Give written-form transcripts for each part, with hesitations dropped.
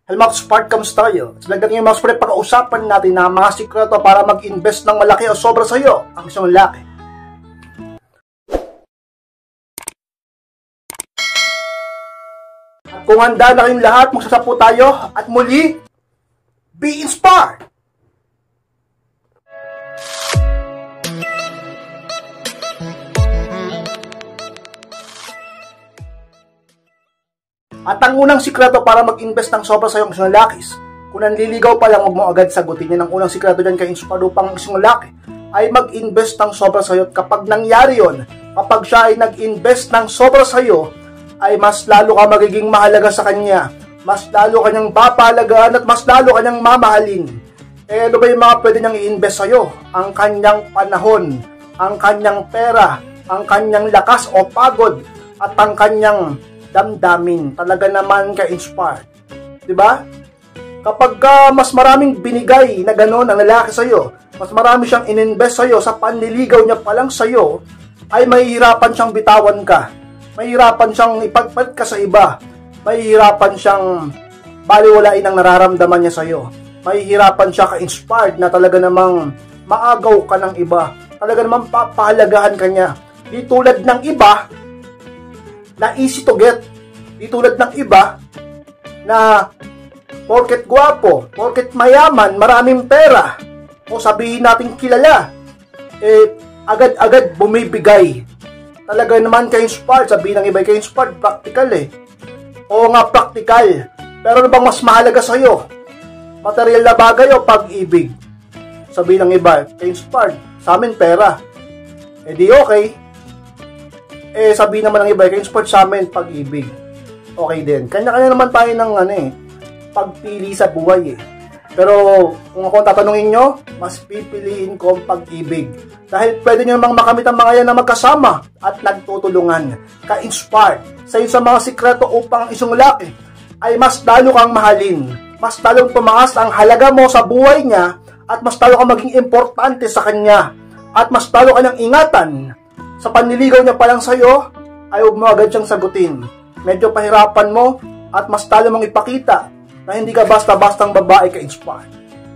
Hello mga Spark, kamusta kayo? So nagdating yung mga Spark, pag-uusapan natin na mga sikreto para mag-invest ng malaki o sobra sa iyo ang isang lalaki. At kung handa na kayong lahat, magsasapo tayo at muli, be inspired! At ang unang sikreto para mag-invest ng sobra sa iyong isang lalaki, kung nanliligaw pa lang, huwag mo agad sagutin yan. Ang unang sikreto dyan kay inspire upang isang lalaki ay mag-invest ng sobra sa iyo. At kapag nangyari yon, kapag siya ay nag-invest ng sobra sa iyo, ay mas lalo ka magiging mahalaga sa kanya, mas lalo kanyang papahalagaan at mas lalo kanyang mamahalin. Eh ano ba yung mga pwede niyang i-invest sa iyo? Ang kanyang panahon, ang kanyang pera, ang kanyang lakas o pagod, at ang kanyang damdamin. Talaga naman ka-inspired. Diba? Kapag mas maraming binigay na gano'n ang lalaki sa'yo, mas marami siyang ininvest sa'yo, sa panliligaw niya pa lang sa'yo, ay mahihirapan siyang bitawan ka. Mahihirapan siyang ipagpalit ka sa iba. Mahihirapan siyang baliwalain ang nararamdaman niya sa'yo. Mahihirapan siya ka-inspired na talaga namang maagaw ka ng iba. Talaga namang papahalagahan ka niya. Di tulad ng iba na easy to get. Di tulad ng iba na porket gwapo, porket mayaman, maraming pera, o sabihin natin kilala, agad-agad bumibigay. Talaga naman ka-inspired, sabihin ng iba ka-inspired, practical Oo nga, practical. Pero ano bang mas mahalaga sa'yo? Material na bagay o pag-ibig? Sabihin ng iba, ka-inspired, sa amin pera. Di okay. Sabihin naman ng iba, ka-inspired sa amin pag-ibig. Okay din. Kanya-kanya naman tayo ng pagpili sa buhay Pero kung ako tatanungin nyo, mas pipiliin ko ang pag-ibig. Dahil pwede nyo namang makamit ang mga yan na magkasama at nagtutulungan. Ka-inspired. Sa mga sikreto upang isang lalaki ay mas lalo kang mahalin. Mas lalong tumaas ang halaga mo sa buhay niya at mas lalo kang maging importante sa kanya. At mas lalo kanyang ingatan. Sa panliligaw niya pa lang sa'yo, ay huwag mo agad siyang sagutin. Medyo pahirapan mo at mas talo mong ipakita na hindi ka basta-bastang babae ka-inspired.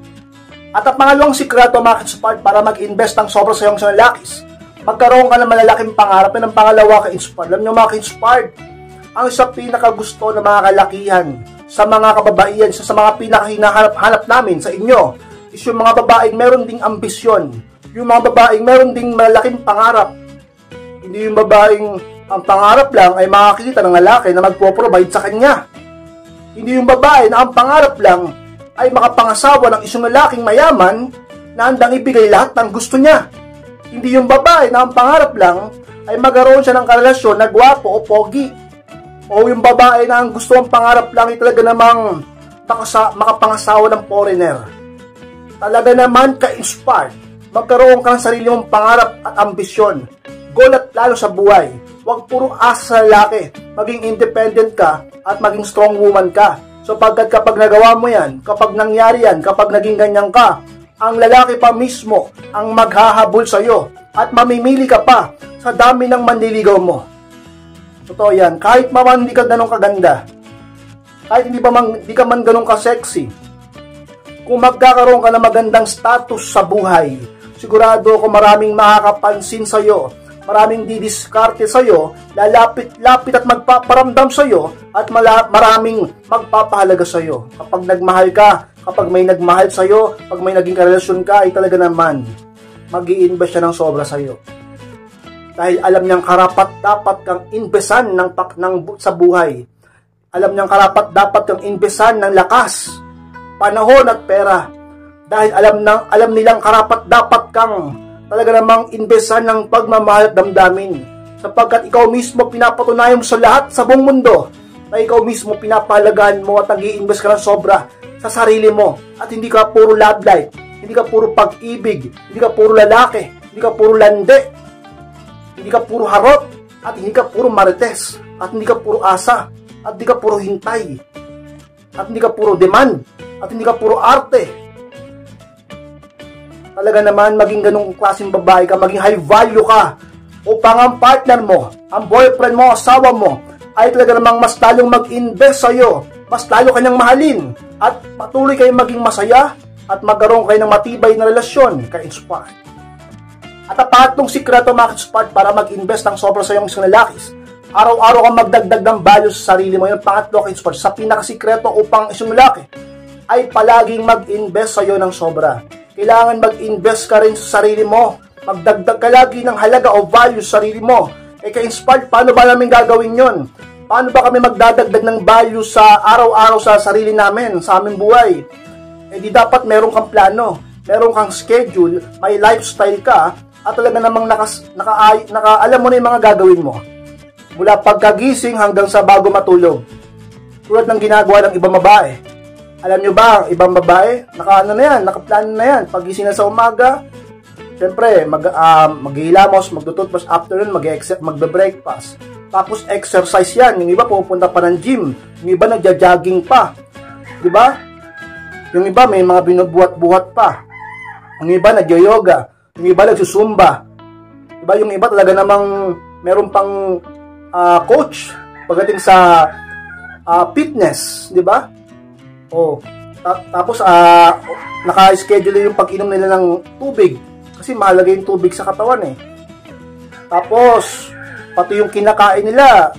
At ang pangalawang sikreto mga ka-inspired para mag-invest ng sobra sa iyong lalaki, magkaroon ka ng malalaking pangarap. Yan ang pangalawa ka-inspired. Alam nyo mga ka-inspired, ang isa pinakagusto ng mga kalakihan sa mga kababaihan, sa mga pinakahinahanap-hanap namin sa inyo, is yung mga babaeng meron ding ambisyon. Yung mga babaeng meron ding malaking pangarap. Hindi yung babaeng ang pangarap lang ay makakita ng lalaki na magpo-provide sa kanya. Hindi yung babae na ang pangarap lang ay makapangasawa ng isang lalaking mayaman na handang ibigay lahat ng gusto niya. Hindi yung babae na ang pangarap lang ay magkaroon siya ng karelasyon na gwapo o pogi. O yung babae na ang gusto ang pangarap lang ay talaga namang makapangasawa ng foreigner. Talaga naman ka-inspired. Magkaroon ka ng sarili mong pangarap at ambisyon. Goal at lalo sa buhay. Huwag puro asa sa lalaki. Maging independent ka at maging strong woman ka. So pagkat kapag nagawa mo yan, kapag nangyari yan, kapag naging ganyan ka, ang lalaki pa mismo ang maghahabol sa iyo at mamimili ka pa sa dami ng manliligaw mo. Totoo yan. Kahit hindi ka ganun kaganda, kahit hindi ka man ganun ka-sexy, kung magkakaroon ka ng magandang status sa buhay, sigurado ako maraming makakapansin sa iyo. Maraming didiskarte sa'yo, lalapit-lapit at magpaparamdam sa'yo, at maraming magpapahalaga sa'yo. Kapag nagmahal ka, kapag may nagmahal sa'yo, pag may naging karelasyon ka, ay talaga naman, mag-i-invest siya ng sobra sa'yo. Dahil alam niyang karapat-dapat kang investan sa buhay. Alam niyang karapat-dapat kang investan ng lakas, panahon at pera. Dahil alam nilang karapat-dapat kang talaga namang investan ng pagmamahal at damdamin. Sapagkat ikaw mismo pinapatunayan mo sa lahat sa buong mundo na ikaw mismo pinapahalagaan mo at nag-i-invest ka ng sobra sa sarili mo. At hindi ka puro love life, hindi ka puro pag-ibig, hindi ka puro lalaki, hindi ka puro lande, hindi ka puro harot, at hindi ka puro marites, at hindi ka puro asa, at hindi ka puro hintay, at hindi ka puro demand, at hindi ka puro arte. Talaga naman maging ganung klaseng babae ka, maging high value ka upang ang partner mo, ang boyfriend mo, asawa mo ay talaga namang mas lalong mag-invest sa'yo mas lalo kanyang mahalin at patuloy kayong maging masaya at magkaroon kayo ng matibay na relasyon kay Inspired. At ang pangatlong sikreto mga Inspired para mag-invest ng sobra sa iyong isang lalaki, araw-araw kang magdagdag ng value sa sarili mo. Yung pangatlo kay Inspired, sa pinakasikreto upang isang lalaki ay palaging mag-invest sa iyo ng sobra. Kailangan mag-invest ka rin sa sarili mo. Magdagdag ka lagi ng halaga o value sa sarili mo. Kay Inspired, paano ba namin gagawin yon? Paano ba kami magdadagdag ng value sa araw-araw sa sarili namin, sa aming buhay? Di dapat meron kang plano, meron kang schedule, may lifestyle ka, at talaga namang alam mo na yung mga gagawin mo. Mula pagkagising hanggang sa bago matulog. Tulad ng ginagawa ng ibang babae. Alam nyo ba, ang ibang babae, nakaplano na yan. Pagising na sa umaga, siyempre, maghihilamos, magtututpas, after nun, magbe-breakfast. Tapos exercise yan. Yung iba pupunta pa ng gym. Yung iba nagja-jogging pa. Di ba? Yung iba may mga binubuhat-buhat pa. Yung iba nagyo-yoga. Yung iba nagsusumba. Di ba? Yung iba talaga namang meron pang coach pagdating sa fitness. Di ba? Tapos naka-schedule yung pag-inom nila ng tubig. Kasi mahalaga yung tubig sa katawan eh. Tapos pati yung kinakain nila,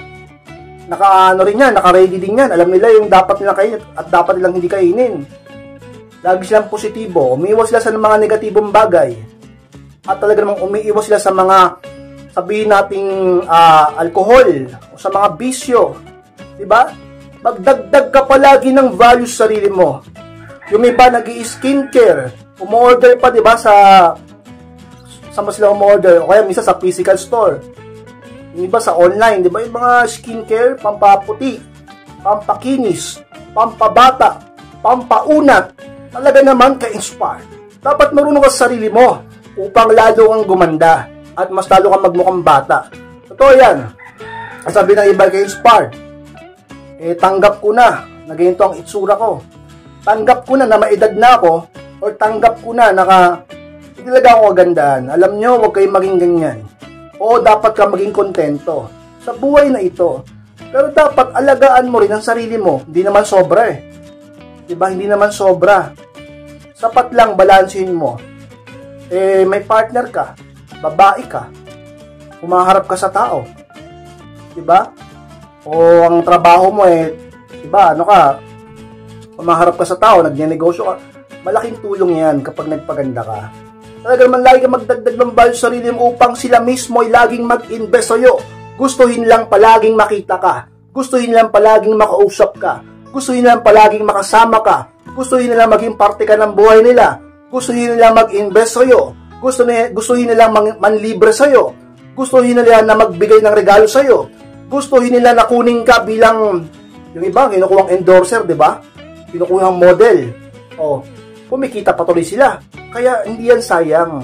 naka-ready din yan. Alam nila yung dapat nilang kainin at dapat nilang hindi kainin. Lagi silang positibo. Umiiwas sila sa mga negatibong bagay. At talaga namang umiiwas sila sa mga, sabihin nating alcohol o sa mga bisyo. Diba? Magdagdag ka palagi ng value sa sarili mo. Yung iba nag-i-skincare. Umorder pa, diba, saan ba sila umorder? O kaya minsan sa physical store. Yung iba sa online, di ba? Yung mga skincare, pampaputi, pampakinis, pampabata, pampaunat. Talaga naman ka-inspired. Dapat marunong ka sa sarili mo upang lalo kang gumanda at mas lalo kang magmukhang bata. Totoo yan. Sabi ng iba ka-inspired, tanggap ko na ganito ang itsura ko. Tanggap ko na maedad na ako or tanggap ko na hindi talaga ako kagandahan. Alam nyo, huwag kayong maging ganyan. Oo, dapat ka maging kontento sa buhay na ito. Pero dapat alagaan mo rin ang sarili mo. Hindi naman sobra eh. Diba? Hindi naman sobra. Sapat lang, balansin mo. May partner ka. Babae ka. Humaharap ka sa tao. Diba? O ang trabaho mo diba, humaharap ka sa tao, nagnenegosyo ka. Malaking tulong yan kapag nagpaganda ka. Talaga naman lagi ka magdagdag ng value sa sarili mo upang sila mismo ay laging mag-invest sa'yo. Gustuhin lang palaging makita ka. Gustuhin lang palaging makausap ka. Gustuhin lang palaging makasama ka. Gustuhin nila maging parte ka ng buhay nila. Gustuhin nila mag-invest sa'yo. Gustuhin nila manlibre sa'yo. Gustuhin nila na magbigay ng regalo sa'yo. Gustuhin nila na kunin ka bilang, yung iba, kinukuhang endorser, di ba? Kinukuhang model. Kumikita patuloy sila. Kaya hindi yan sayang.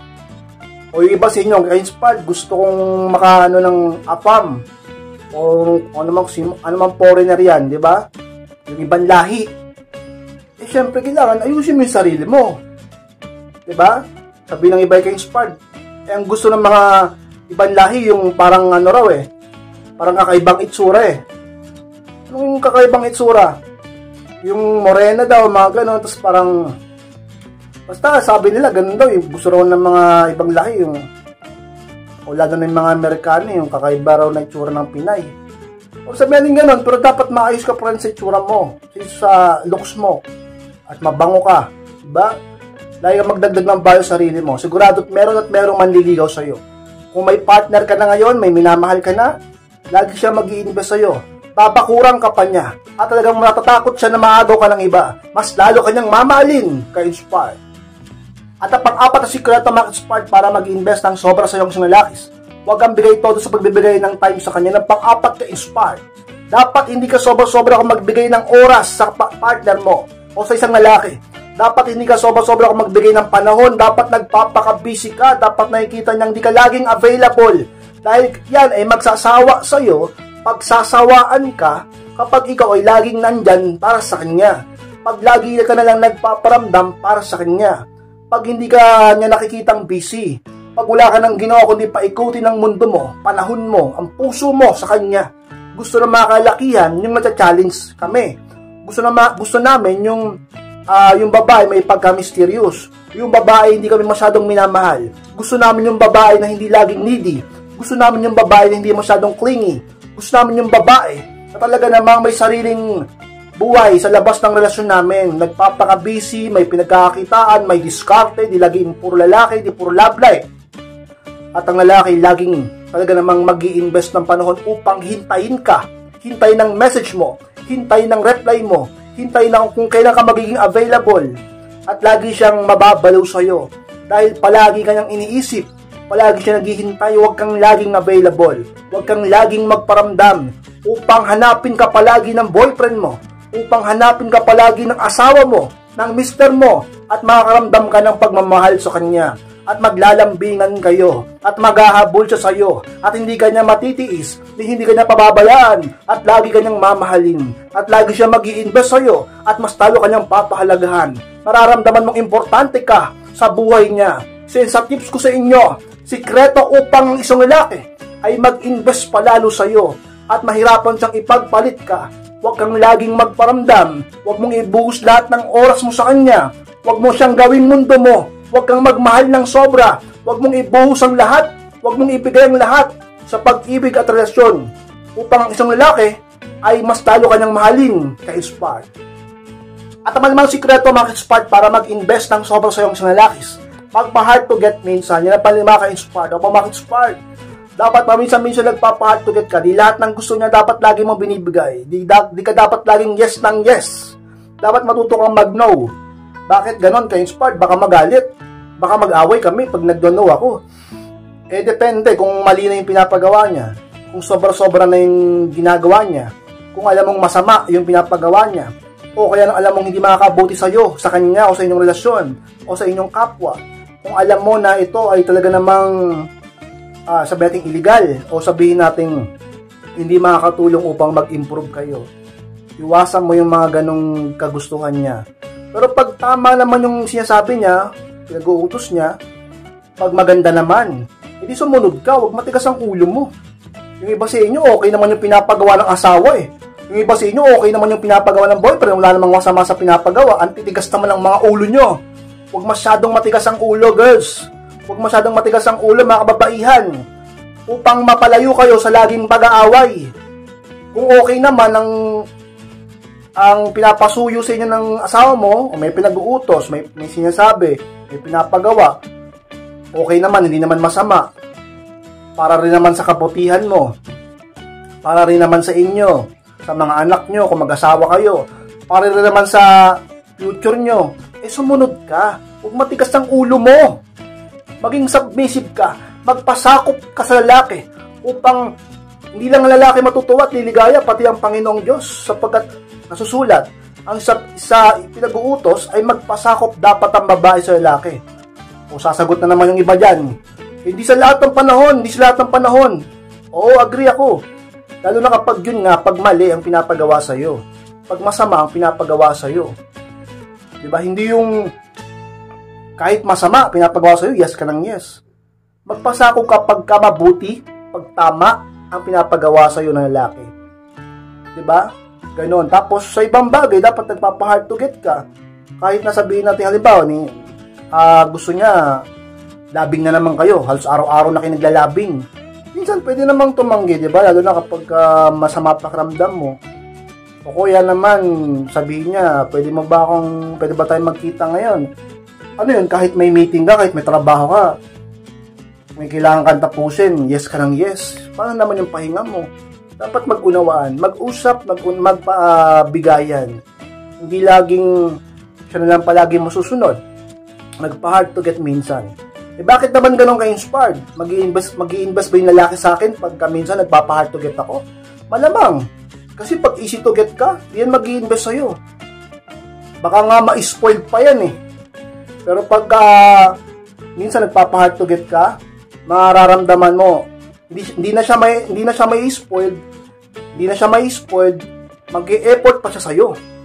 O yung iba sa inyo, ka-inspired, gusto kong makaano ng AFAM. O ano mang foreigner yan, di ba? Yung ibang lahi. Syempre, kailangan ayusin mo yung sarili mo. Di ba? Sabi ng iba ka-inspired. Ang gusto ng mga ibang lahi, yung parang parang kakaibang itsura eh. Anong kakaibang itsura? Yung morena daw, mga gano'n, tapos parang, basta sabi nila, ganun daw, yung gusto raw ng mga ibang lahi, yung, o lalo na yung mga Amerikano, yung kakaiba raw na itsura ng Pinay. O sabihin ganun, pero dapat maayos ka pa rin sa itsura mo, sa looks mo, at mabango ka, diba? Lagi ka magdagdag ng bayo sa sarili mo, sigurado merong manliligaw sa'yo. Kung may partner ka na ngayon, may minamahal ka na, lagi siya mag-i-invest sa'yo. Papakurang ka pa niya. At talagang natatakot siya na maagaw ka ng iba. Mas lalo kanyang mamahalin ka-inspired. At ang pang-apat na sikreto mag-inspired para mag-invest ng sobra sa iyong lalaki. Huwag kang bigay todo sa pagbibigay ng time sa kanya. Ng pang-apat ka-inspired. Dapat hindi ka sobra-sobra kung magbigay ng oras sa partner mo o sa isang lalaki. Dapat hindi ka sobra-sobra kung magbigay ng panahon. Dapat nagpapaka-busy ka. Dapat nakikita niyang hindi ka laging available. Dahil yan ay magsasawa sa'yo, pagsasawaan ka kapag ikaw ay laging nandyan para sa kanya. Pag lagi ka na lang nagpaparamdam para sa kanya. Pag hindi ka niya nakikitang busy. Pag wala ka nang ginawa kundi paikutin ang mundo mo, panahon mo, ang puso mo sa kanya. Gusto ng mga kalakihan yung nagcha-challenge kami. Gusto namin yung babae may pagka-mysterious. Yung babae hindi kami masyadong minamahal. Gusto namin yung babae na hindi laging needy. Gusto namin yung babae na hindi masyadong clingy. Gusto namin yung babae na talaga namang may sariling buhay sa labas ng relasyon namin. Nagpapaka-busy, may pinagkakakitaan, may diskarte, di laging puro lalaki, di puro love life. At ang lalaki laging talaga namang mag-i-invest ng panahon upang hintayin ka. Hintayin ng message mo. Hintayin ng reply mo. Hintayin na kung kailan ka magiging available. At lagi siyang mababalaw sa'yo. Dahil palagi kanyang iniisip. Palagi siya naghihintay. Huwag kang laging available. Huwag kang laging magparamdam. Upang hanapin ka palagi ng boyfriend mo. Upang hanapin ka palagi ng asawa mo. Ng mister mo. At makakaramdam ka ng pagmamahal sa kanya. At maglalambingan kayo, at maghahabol siya sa iyo, at hindi kanya matitiis, hindi kanya pababayaan, at lagi kanyang mamahalin, at lagi siya mag-i-invest sa iyo, at mas talo kanyang papahalagahan. Mararamdaman mong importante ka sa buhay niya. Sa tips ko sa inyo, sikreto upang ang isang lalaki ay mag-invest palalo sa iyo, at mahirapan siyang ipagpalit ka. Huwag kang laging magparamdam, huwag mong ibuhos lahat ng oras mo sa kanya, huwag mo siyang gawing mundo mo. Huwag kang magmahal ng sobra. Huwag mong ibuhos ang lahat. Huwag mong ibigay ang lahat sa pag-ibig at relasyon upang ang isang lalaki ay mas talo kanyang mahalin kay Spark. At naman sikreto mga Spark para mag-invest ng sobra sa iyong isang lalakis. Magpa-hard to get minsan. Yan ang palima kay Spark. O mga Spark, dapat paminsan-minsan nagpapa-hard to get ka. Di lahat ng gusto niya dapat lagi mong binibigay. Di ka dapat laging yes ng yes. Dapat matuto kang mag-no. Bakit ganon kay Spark? Baka magalit. Baka mag-away kami pag nag-no ako. Depende kung mali na yung pinapagawa niya. Kung sobra-sobra na yung ginagawa niya. Kung alam mong masama yung pinapagawa niya. O kaya alam mong hindi makakabuti sa'yo, sa kanya o sa inyong relasyon, o sa inyong kapwa. Kung alam mo na ito ay talaga namang sabihin natin illegal, o sabihin natin hindi makakatulong upang mag-improve kayo. Iwasan mo yung mga ganong kagustuhan niya. Pero pag tama naman yung sinasabi niya, pinag-uutos niya, pag maganda naman, hindi sumunod ka, huwag matigas ang ulo mo. Yung iba sa inyo, okay naman yung pinapagawa ng asawa eh. Yung iba sa inyo, okay naman yung pinapagawa ng boyfriend, wala namang masama sa pinapagawa, ang titigas naman ang mga ulo nyo. Huwag masyadong matigas ang ulo, girls. Huwag masyadong matigas ang ulo, mga kababaihan. Upang mapalayo kayo sa laging pag-aaway. Kung okay naman ang pinapasuyo sa inyo ng asawa mo, o may pinag-uutos, may sinasabi, may pinapagawa, okay naman, hindi naman masama. Para rin naman sa kabutihan mo. Para rin naman sa inyo, sa mga anak nyo, kung mag-asawa kayo. Para rin naman sa future nyo. Sumunod ka. Huwag matigas ang ulo mo. Maging submissive ka. Magpasakop ka sa lalaki. Upang hindi lang ang lalaki matutuwa at liligaya, pati ang Panginoong Diyos. Sapagkat nasusulat, ang sa pinag-uutos ay magpasakop dapat ang babae sa lalaki. O sasagot na naman yung iba dyan. Hindi sa lahat ng panahon. Oo, agree ako. Lalo na kapag yun nga, pag mali ang pinapagawa sa'yo. Pag masama ang pinapagawa sa'yo. Diba? Hindi yung kahit masama pinapagawa sa'yo, yes ka ng yes. Magpasakop kapag ka mabuti, pag tama ang pinapagawa sa'yo ng lalaki. Diba? Ganon. Tapos sa ibang bagay, dapat nagpapa-hard to get ka. Kahit nasabihin natin, halimbawa, gusto niya, labing na naman kayo. Halos araw-araw na kayo naglalabing. Minsan, pwede namang tumanggi, diba? Lalo na kapag masama pakiramdam mo. O kuya naman, sabihin niya, pwede ba tayo magkita ngayon? Ano yun, kahit may meeting ka, kahit may trabaho ka, may kailangan kang tapusin, yes ka ng yes. Paano naman yung pahinga mo? Dapat mag-unawaan, mag-usap, magpabigayan. Hindi laging siya na lang palagi masusunod. Nagpa-hard to get minsan. Bakit naman ganun ka-inspired? Mag-i-invest ba yung lalaki sa akin pagka minsan nagpapa-hard to get ako? Malamang. Kasi pag easy to get ka, yan mag-i-invest sa'yo. Baka nga ma-spoiled pa yan eh. Pero pagka minsan nagpapa-hard to get ka, mararamdaman mo, hindi na siya may spoiled, mag-e-effort pa siya sa'yo.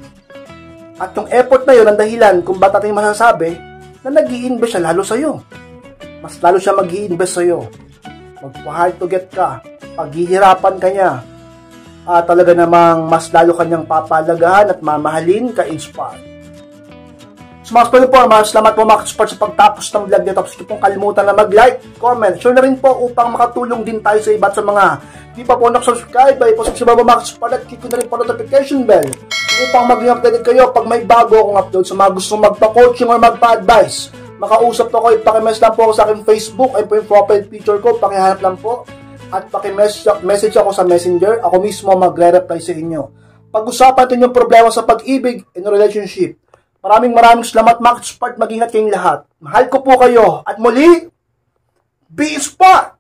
At yung effort na yun, ang dahilan kung ba't natin masasabi na nag-i-invest siya lalo sa'yo. Mas lalo siya mag-i-invest sa'yo. Magpa-hard to get ka, paghihirapan ka niya, talaga namang mas lalo kanyang papalagahan at mamahalin ka-inspire. So mga sport po, salamat po mga sport sa pagtapos ng vlog nito. Tapos hindi pong kalimutan na mag-like, comment, share na rin po upang makatulong din tayo sa iba at sa mga di pa po nakasubscribe ay posubscribe mo mga sport at click na rin po notification bell upang maging updated kayo pag may bago akong upload. Sa mga gustong magpa-coaching or magpa-advise, makausap po ako, pakimess lang po ako sa aking Facebook, ay po yung profile picture ko, pakihanap lang po at pakimessage ako sa messenger, ako mismo magre-reply sa inyo. Pag-usapan natin yung problema sa pag-ibig and relationship. Maraming salamat mga sport, mag-ingat kayong lahat. Mahal ko po kayo at muli, be smart!